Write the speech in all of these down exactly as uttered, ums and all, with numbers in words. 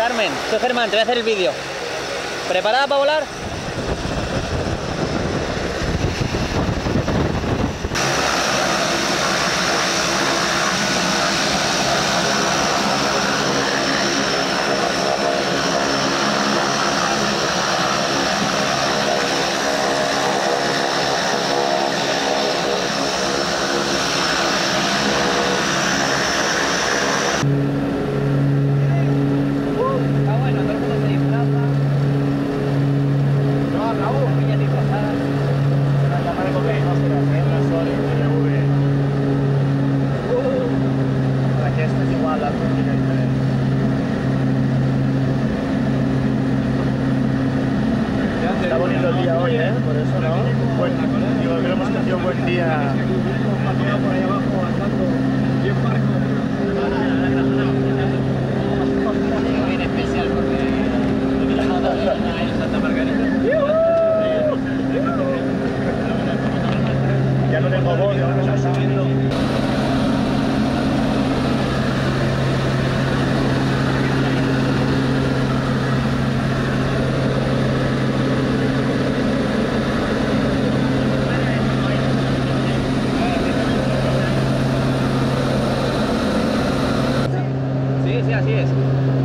Carmen, soy Germán, te voy a hacer el vídeo. ¿Preparada para volar? Está bonito el día hoy, ¿eh? Por eso, ¿no? Bueno, digo, creo que hemos tenido un buen día. Por ahí abajo, andando bien parejo. Bien especial porque la moto en Santa Margarita. Ya no tengo voz, ya no está subiendo. Sí, así es.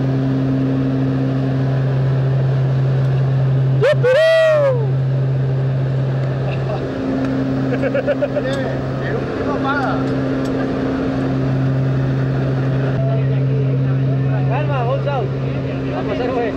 Calma, hold out. Vamos a hacer pues.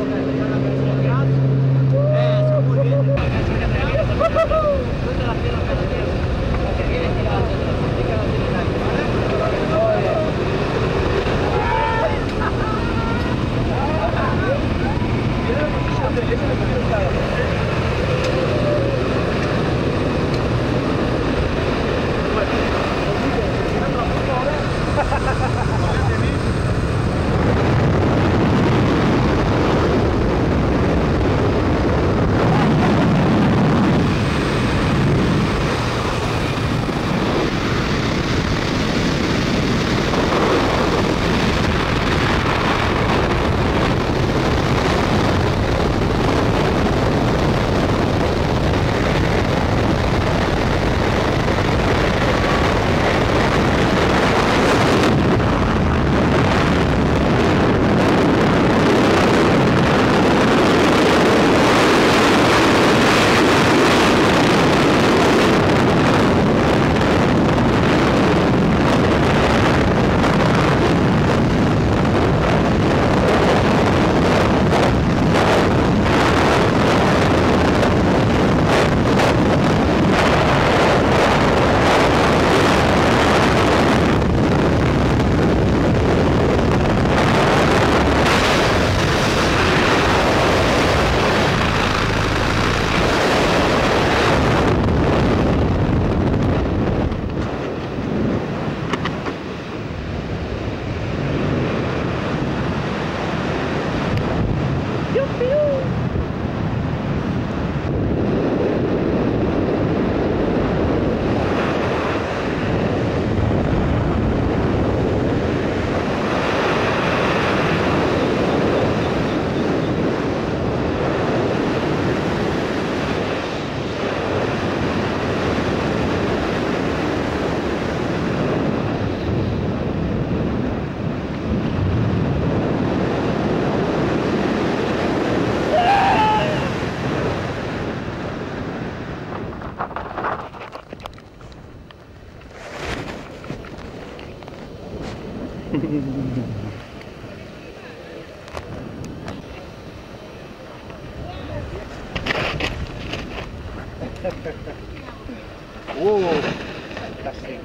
Uh, fantástico.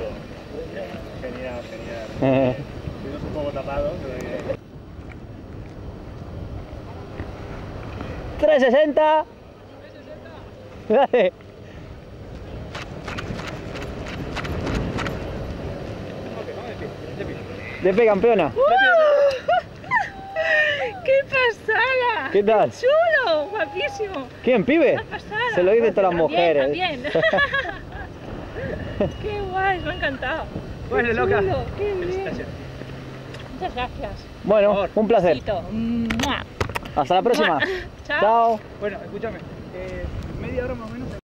Genial, genial. Estuvimos un poco tapados. Pero... trescientos sesenta. Dale. De pie, campeona. ¡Uh! ¡Qué pasada! ¿Qué tal? ¡Qué chulo! ¡Guapísimo! ¿Quién, pibe? ¡Qué pasada! Se lo dice todas las mujeres. También, ¡qué guay! Me ha encantado. Bueno, ¡Qué loca. chulo! ¡Qué bien! Muchas gracias. Bueno, un placer. Besito. Mua. Hasta la próxima. Chao. Chao. Bueno, escúchame, eh, media hora más o menos.